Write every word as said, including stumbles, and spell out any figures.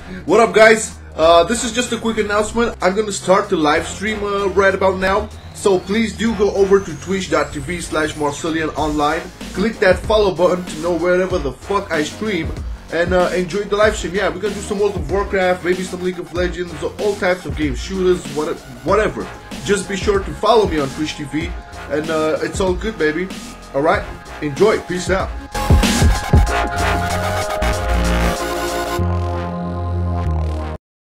What up, guys? Uh, this is just a quick announcement. I'm gonna start the live stream uh, right about now. So please do go over to twitch.tv slash Marcelian online. Click that follow button to know wherever the fuck I stream. And uh, enjoy the live stream. Yeah, we're gonna do some World of Warcraft, maybe some League of Legends, all types of games, shooters, what, whatever. Just be sure to follow me on Twitch T V. And uh, it's all good, baby. Alright? Enjoy. Peace out.